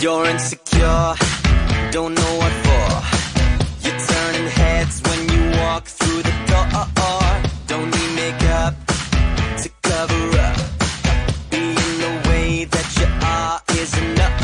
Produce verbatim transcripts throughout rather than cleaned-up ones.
You're insecure, don't know what for. You're turning heads when you walk through the door. Don't need makeup to cover up. Being the way that you are is enough.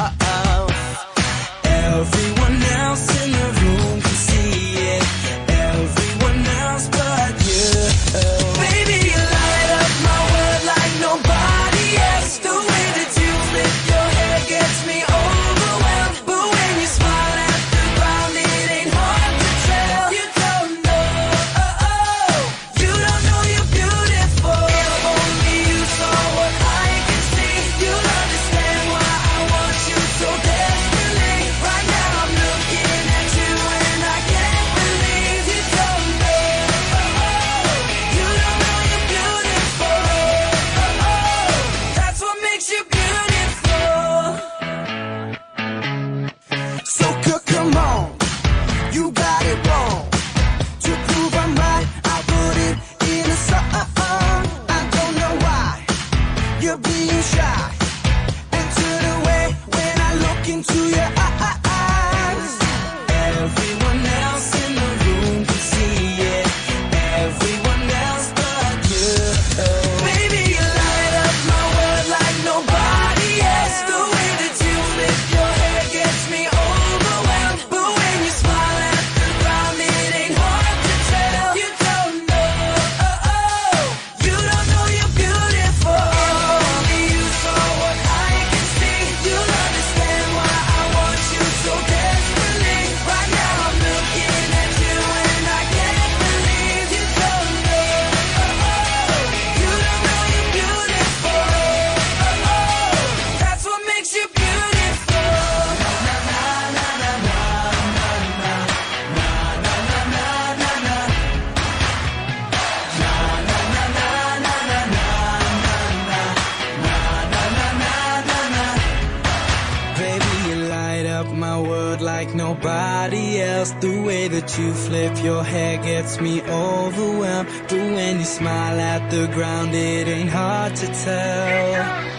Everyone else in the room can see it. Everyone else but you. Baby, you light up my world like nobody else. The way that you flip your hair gets me overwhelmed. But when you smile at the ground, it ain't hard to tell. You don't know, oh, oh. You don't know you're beautiful. If only you saw what I can see, you'll understand why I want you so desperately. Right now I'm looking at you and I can't believe you don't know, oh, oh. You don't know you're beautiful, oh, oh. That's what makes you beautiful. So girl, come on, you got it wrong. To prove I'm right, I put it in a song. I don't know why you're being shy and turn away when I look into your eyes. Everyone else in the room can see it. Everyone else but you. Baby, you light up my world like nobody else. The way that you flip your hair gets me overwhelmed. But when you smile at the ground, it ain't hard to tell. You don't know, oh, oh. You don't know you're beautiful. If only you saw what I can see, you'll understand why I want you so desperately. Right now I'm looking at you and I can't believe you don't know, oh, oh. You don't know you're beautiful, oh, oh. That's what makes you beautiful. Na na na na na na na na na na na na na na na na na na na. Baby, you light up my world like nobody else. The way that you flip your hair gets me overwhelmed. But when you smile at the ground, it ain't hard to tell.